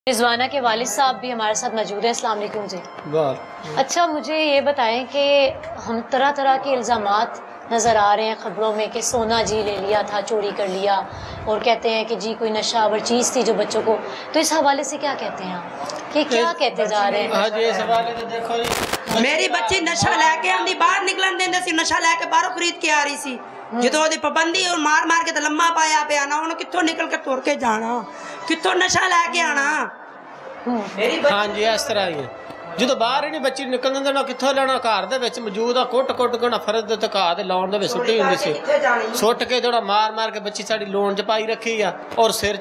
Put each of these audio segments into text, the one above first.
रिजवाना के वालिद साहब भी हमारे साथ मौजूद हैं। अस्सलाम वालेकुम जी। अच्छा, मुझे ये बताएं कि हम तरह तरह के इल्ज़ामात नज़र आ रहे हैं ख़बरों में कि सोना जी ले लिया था, चोरी कर लिया, और कहते हैं कि जी कोई नशावर चीज़ थी जो बच्चों को, तो इस हवाले से क्या कहते हैं आप कि क्या कहते जा रहे हैं? हाँ जी, इस हवाले से देखो जी, मेरी बच्ची नशा लैके आंदी बाहर निकलन देंदे सी, नशा लैके बाहरों खरीद के आ रही सी, जो ओदी पाबंदी और मार मार के तो लम्मा पाया पे आना, उन्होंने कित्थों निकल के तुर के जाना, कित्थों नशा लैके आना। हाँ जी, इस तरह ही है। जो बाहर ही नहीं बच्ची निकल देना, कितों लेना, घर दे विच मौजूद आ, कुट कुट के फर्ज दे घाह दे लाउण दे विच सुट्टी हुंदी सी, सुट के थोड़ा मार मार के बच्ची साडी लोन च पाई रखी आ, और सिर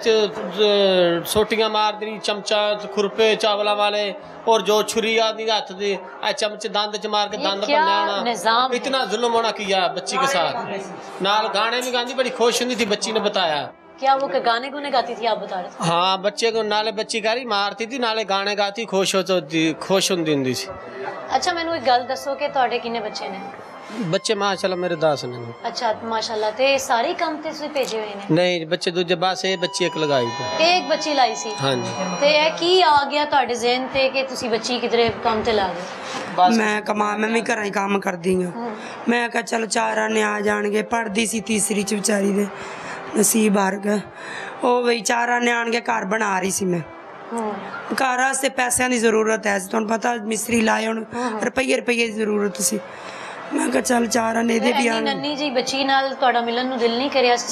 च सोटियां मार दी, चमचा खुरपे चावला वाले, और जो छुरी आदि हथ दी चमच दंद च मार के दंद भन्ना, इतना जुल्म होना किया बच्ची के साथ। नाल गाने भी गांदी, बड़ी खुश हुंदी थी, बच्ची ने बताया। क्या वो गाने गुने गाती थी, आप बता रहे थे? हाँ, बच्चे को नाले बच्ची गारी मारती थी, नाले गाने गाती, खुश हुंदी सी। अच्छा, मैनू एक गल दसो कि तुहाडे किन्ने बच्चे ने? बच्चे माशाल्लाह मेरे 10 ने। अच्छा, माशाल्लाह। ते सारे काम ते तुसीं भेजे हुए ने? नहीं, बच्चे दूजे, बस ये बच्ची एक लगाई थी, एक बच्ची लाई सी। हाँ जी। ते ए की आ गया तुहाडे ज़हन ते कि तुसीं बच्ची किधरे काम ते ला गए? मैं कमा, मैं भी घरां ही काम करदी हां। मैं कहा चल 4 आने आ जाणगे, पढ़दी सी तीसरी च बेचारी दे, नसीब हार गया ओ बई 4 आने आण के घर बना रही सी। मैं घर वास्ते पैसों की जरूरत है, तुहानू पता मिस्त्री लाए हुण रुपये की जरूरत सी। मैं कहा चल 4 आने दे भी आण। नन्नी जी बच्ची नाल तुहाडा मिलन नू दिल नहीं करया?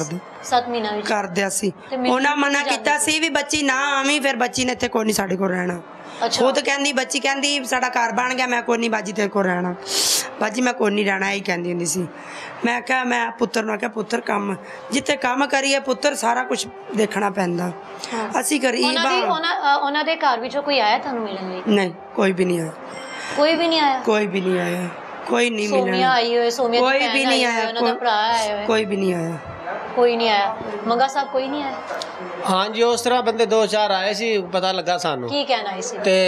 6-7 महीना विच कर दिया सी, उन्हां मना कीता सी भी बच्ची ना आवी, फिर बच्ची ने इत्थे कोई नहीं साडे कोल रहना। खुद कहंदी, बच्ची कहंदी साडा घर बन गया, मैं कोई नहीं बाजी तेरे कोल रहना, बाजी मैं कोई नहीं रहना, यही कहंदी हुंदी सी। मैं कहा, मैं पुत्तर नूं आख्या, पुत्तर काम जिथे काम करिए पुत्तर सारा कुछ देखना पैंदा, असी गरीब हां। उन्हां दे घर विचों कोई आया थानू मिलन लई? नहीं, कोई भी नहीं आया। कोई भी नहीं आया? कोई भी नहीं आया, कोई नहीं मिला। सोमिया आई होए, सोमिया कोई भी नहीं आया, कोई भी नहीं आया, कोई नहीं आया। मंगा साहब कोई नहीं आया? हाँ जी, उस तरह बंदे 2-4 आए सी, पता लगा सानू। की कहना है सी? ते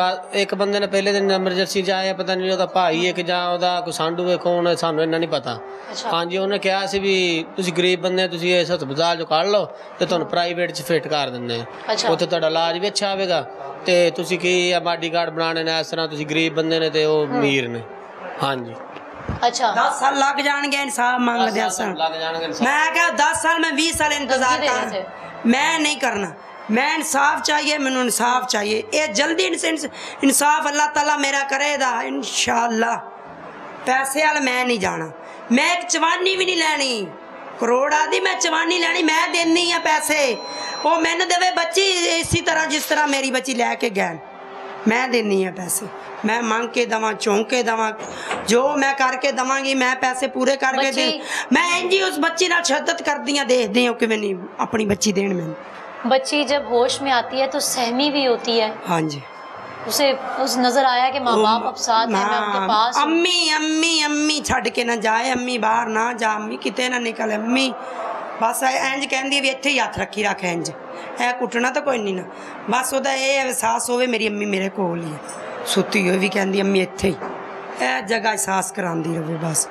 एक बंदे ने पहले दिन एमरजेंसी जाया, पता नहीं ओदा भाई है कि जां ओदा कोई सांडू है, कौन है, सानू इन्ना नहीं पता। हाँ जी, उन्हें कहा सी भी तुसीं गरीब बंदे, तुसीं इस हस्पताल चों कढ लो ते तुहानू प्राइवेट च फिट कर दिंदे, उत्थे तुहाडा इलाज भी अच्छा आवेगा, ते तुसीं की बॉडी गार्ड बनाने ने, इस तरह तुसीं गरीब बंदे ने ते ओह अमीर ने। हाँ जी। अच्छा, 10 साल लग जाएंगे इंसाफ मांगदे सन। मैं क्या 10 साल में 20 साल इंतजार कर, मैं नहीं करना, मैं इंसाफ चाहिए, मैनू इंसाफ चाहिए, ये जल्दी इंसाफ अल्लाह ताला मेरा करेगा इंशाअल्लाह। पैसे वाल मैं नहीं जाना, मैं एक चवानी भी नहीं लैनी, करोड़ आदि मैं चवानी लैनी, मैं देनी है पैसे, वो मैनू देवे बच्ची इसी तरह जिस तरह मेरी बच्ची लैके गए, मैं देनी है पैसे, मैं मांग के दवा, चौंक के दवा, जो मैं करके दवांगी, मैं पैसे पूरे करके दे। मैं इंजी उस बच्ची नाल शद्दत करदी हां, देखदे हो कि मैं नहीं अपनी बच्ची देण। मैं बच्ची जब होश में आती है तो सहमी भी होती है। हाँ जी, उसे उस नजर आया कि माँ बाप अब साथ हैं, मैं आपके पास हूं। अम्मी अम्मी अम्मी छड़ के ना जाए, अम्मी बाहर ना जा, अम्मी किते ना निकले, अम्मी बस इंज कहंदी भी इत्थे ही हथ रखी रख, इंज है कुटना तो कोई नहीं ना, बस ओदा ये एहसास होवे मेरी अम्मी मेरे कोल ही है, सुती हुई भी कहंदी अम्मी इत्थे ही, ए जगह एहसास करांदी रहे बस।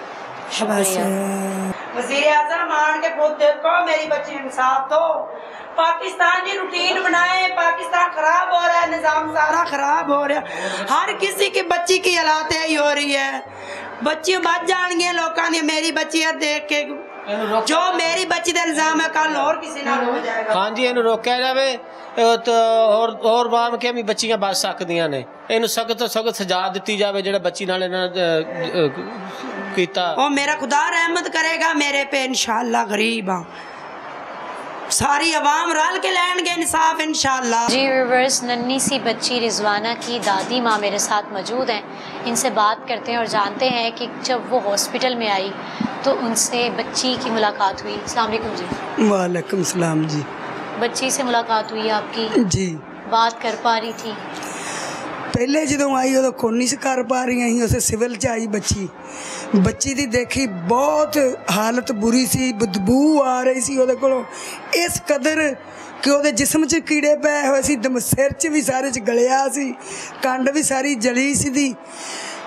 बस वज़ीर आज़म आन के खुद देखो मेरी बच्ची इंसाफ दो, पाकिस्तान की रूटीन बनाए, पाकिस्तान खराब हो रहा है, निज़ाम सारा खराब हो रहा है, हर किसी की बच्ची की हालात यही हो रही है, बच्ची बच जाएंगे लोगों ने, मेरी बच्ची है देख के जो मेरी बच्ची का इल्जाम है कल और किसी ना हो जाएगा। हाँ जी, इन्हू रोकया जाए तो और वाम के भी बच्चियां बच सकदियां ने, इन्हू सख्त तो सख्त सजा दी जाए जेड़ा बच्ची नाल कीता। ओ मेरा खुदा रहमत करेगा मेरे पे इंशाअल्लाह, गरीब हाँ, सारी अवाम रल के लैंगे इंसाफ इंशाअल्लाह। जी व्यूअर्स, नन्ही सी बच्ची रिजवाना की दादी माँ मेरे साथ मौजूद हैं, इनसे बात करते हैं और जानते हैं कि जब वो हॉस्पिटल में आई तो उनसे बच्ची की मुलाकात हुई। अस्सलाम वालेकुम जी। वालेकुम सलाम जी। बच्ची से मुलाकात हुई आपकी जी? बात कर पा रही थी? पहले जो आई उदो कोई नहीं कर पा रही ही, उसे सिविल च आई बच्ची, बच्ची दी देखी बहुत हालत बुरी सी, बदबू आ रही सी उहदे कोलों इस कदर कि उहदे जिस्म च कीड़े पए हुए सी, सिर च भी सारे च गलिया सी, कंड भी सारी जली सी दी,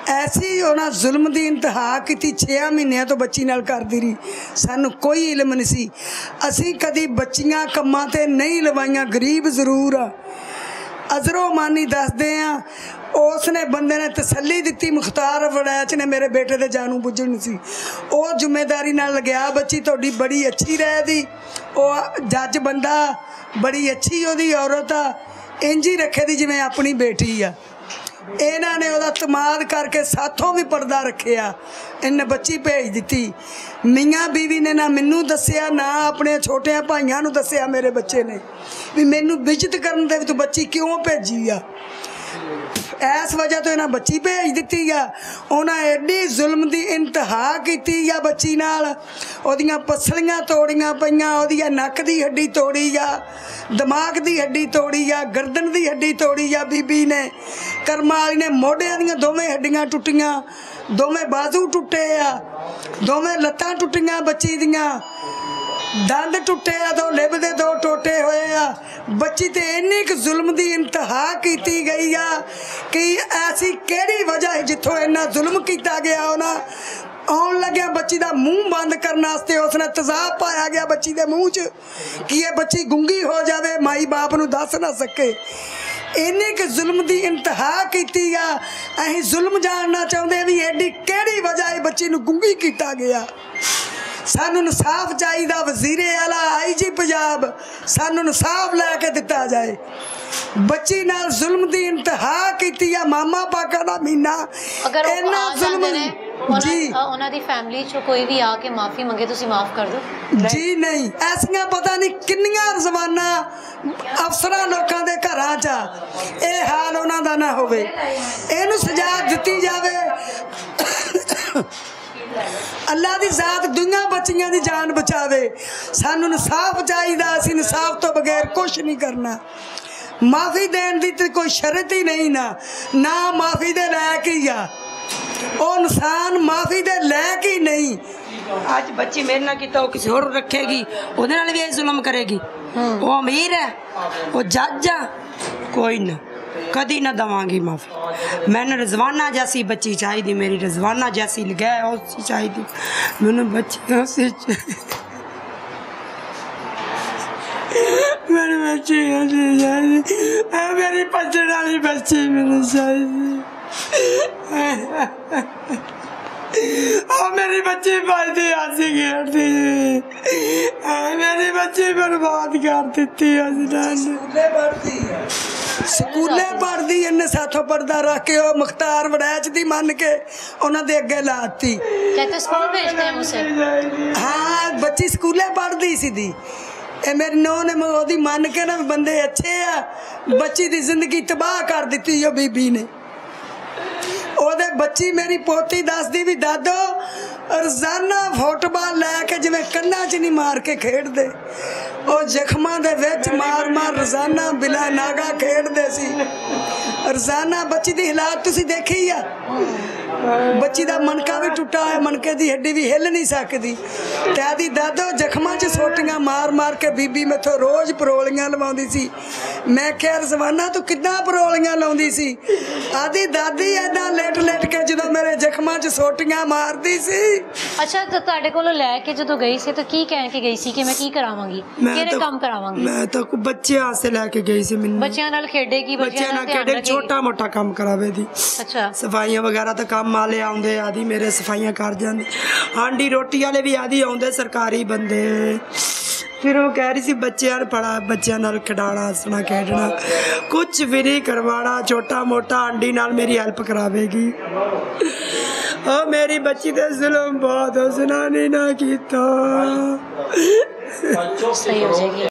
ਐਸੀ ਉਹਨਾਂ ਜ਼ੁਲਮ ਦੀ ਇੰਤਹਾ ਕੀਤੀ। 6 ਮਹੀਨਿਆਂ ਤੋਂ ਬੱਚੀ ਨਾਲ ਕਰਦੀ ਰਹੀ, ਸਾਨੂੰ ਕੋਈ ਇਲਮ ਨਹੀਂ ਸੀ। ਅਸੀਂ ਕਦੀ ਬੱਚੀਆਂ ਕੰਮਾਂ ਤੇ ਨਹੀਂ ਲਵਾਈਆਂ, ਗਰੀਬ ਜ਼ਰੂਰ ਆ। ਅਜ਼ਰੋ ਮਾਨੀ ਦੱਸਦੇ ਆ, उसने बंदे ने तसल्ली दी, मुख्तार वड़ैच ने मेरे बेटे दे जानू बुझण सी, वो जिम्मेदारी नाल लग्या बच्ची थोड़ी बड़ी अच्छी रह दी, वो जज बंदा बड़ी अच्छी ओदी औरत आ, इंज ही रखे दी जिवें अपनी बेटी आ। इन्हां ने ओदा तमाद करके साथों भी पर्दा रखिया, इन्हें बच्ची भेज दी। मियाँ बीवी ने ना मैनू दसिया ना अपने छोटे भाइयों नूं दसिया मेरे बच्चे ने भी मैनू बिजत करन दे तू बच्ची क्यों भेजी आ। इस वजह तो इन्हें बच्ची भेज दी आ। उन्हें एडी जुल्म की इंतहा की आ बच्ची नाल, ओदियां पसलियां तोड़ियां पईयां, ओदियां नक की हड्डी तोड़ी आ, दिमाग की हड्डी तोड़ी आ, गर्दन की हड्डी तोड़ी आ बीबी ने। करमा वाली ने मोढियां दियां दोवें हड्डियां टुटियां, दोवें बाजू टुटे आ, दोवें लत्तां टुटियां बच्ची दियां, दंद टुटे आ, दो लिब दे दो टोटे होए आ। बच्ची ते इन्नी क जुल्म की इंतहा की गई आ कि ऐसी केड़ी वजह है जिथों इन्ना जुल्म किया गया। उन्हें आउन लग्या बच्ची का मूँह बंद करने वास्ते उसने तेजाब पाया गया बच्ची के मूँह च कि ये बच्ची गुंगी हो जाए, माई बाप नूं दस ना सके। इन्नी क जुल्म की इंतहा की आ। असीं जुल्म जानना चाहते भी एडी केड़ी वजह है बच्ची नूं गुंगी किया गया। सानू इंसाफ चाहिए, वजीरे आला IG पंजाब सानू इंसाफ लैके दिता जाए। बच्ची नाल जुल्म की इंतहा की आ। मामा पाका दा महीना इन्ना जुल्म जी उन्हां दी फैमिली चो कोई भी आके माफी मंगे तुसीं माफ कर दो जी नहीं। ऐसियां पता नहीं किन्नियां रज़वाना अफसरां लोकां दे घरां च ये हाल उन्हां दा ना होवे, इहनूं सजा दित्ती जावे। अल्लाह दी जात दुनिया बच्चियां दी जान बचावे। सानू इंसाफ चाहिए, असीं इंसाफ तो बगैर कुछ नहीं करना। माफ़ी देने की तो कोई शर्त ही नहीं, ना माफ़ी दे लैक ही आ। वो इंसान माफ़ी दे लैक ही नहीं। आज बच्ची मेरे ना किता वो किसी और रखेगी, उहदे नाल भी जुल्म करेगी। वो अमीर है, वो जज आ, कोई ना कदी ना दवांगी माफ़ी। मैंने रिजवाना जैसी बच्ची चाहिए, मेरी रिजवाना जैसी लगाए उसी चाहिए मैंने बच्ची उसी मेरी बच्ची मेरी पचड़ वाली बच्ची मैंने चाहिए। मेरी बच्ची भाई हंसी खेड़ती, मेरी बच्ची बर्बाद कर दी। स्कूले पढ़ती इन्हें साथों पर्दा रख के मुख्तार वड़ैच दी मन के उन्होंने अगे लाती। स्कूल भेजते हैं उसे? हाँ बच्ची स्कूले पढ़ती सी दी। मेरी नौ ने ओदी मन के ना बंदे अच्छे आ, बच्ची की जिंदगी तबाह कर दी ओ बीबी ने। ओदे बच्ची मेरी पोती दसदी भी दादो रोजाना फुटबाल लैके जिवें कन्ना च नहीं मार के खेडदे, ओ जख्मां दे विच मार मार रोजाना बिला नागा खेडदे सी। रोजाना बच्ची दी हालात तुसी देखी आ, बच्ची दा मनका भी टुटा है, मनके दी हड्डी भी हिल नहीं सकती। ते आदी दादो जख्मां च सोटियां मार मार के बीबी मेथों रोज़ परोलियां लवाउंदी सी। मैं क्या रज़वाना तू किद्दां परोलियां लाउंदी सी? आदी दादी ऐदां लेट लेट के जदों मेरे जख्मां च सोटियां मारदी सी। अच्छा तो तुहाडे कोलों लैके जदों गई सी तो की कह के गई सी कि मैं की करावांगी, किहड़े काम करावांगी? मैं तो बच्चे से लैके गई सी। मैनूं बच्चियां नाल खेडेगी, बच्चियां नाल खेडे, छोटा मोटा काम करावे दी। अच्छा सफाइयां वगैरह तो काम वाले आउंदे, आदि मेरे सफाइयां कर जांदे, हांडी रोटी वाले भी आदि आउंदे सरकारी बंदे। फिर वो कह रही सी बच्चियां पढ़ा, बच्चियां नाल खिडाना हसना खेडना कुछ भी नहीं करवाना, छोटा मोटा आंडी नाल मेरी हेल्प करावेगी। ओ मेरी बच्ची ते जुल्म बहुत उसने नहीं ना कीता। सही हो जाएगी।